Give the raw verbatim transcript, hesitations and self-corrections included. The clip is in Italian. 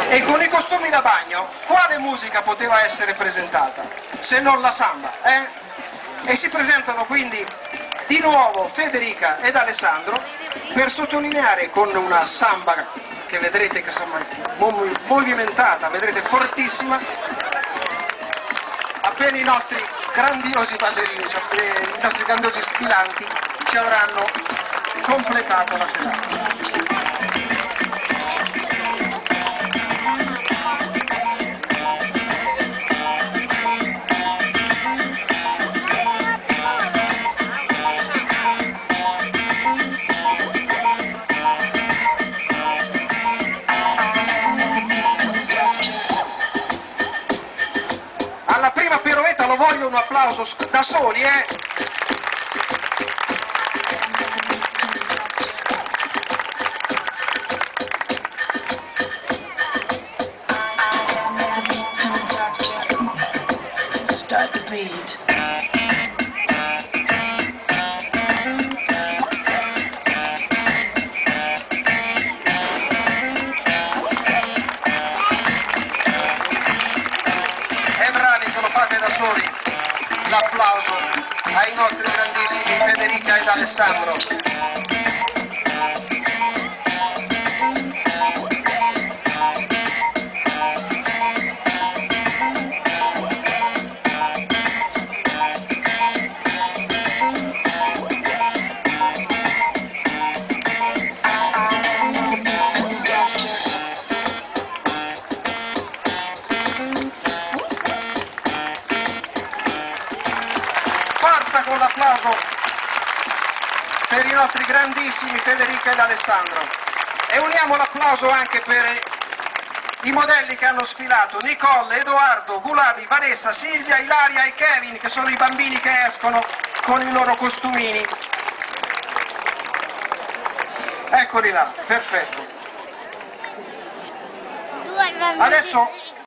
E con i costumi da bagno, quale musica poteva essere presentata? Se non la samba, eh? E si presentano quindi di nuovo Federica ed Alessandro per sottolineare con una samba che vedrete che insomma mov movimentata, vedrete fortissima, appena i nostri grandiosi ballerini, cioè i nostri grandiosi sfilanti ci avranno completato la serata. Alla prima piroetta lo voglio un applauso da soli, eh! Start the beat. L'applauso ai nostri grandissimi Federica ed Alessandro. Con l'applauso per i nostri grandissimi Federica ed Alessandro e uniamo l'applauso anche per i modelli che hanno sfilato: Nicole, Edoardo, Gulabi, Vanessa, Silvia, Ilaria e Kevin, che sono i bambini che escono con i loro costumini. Eccoli là, perfetto. Adesso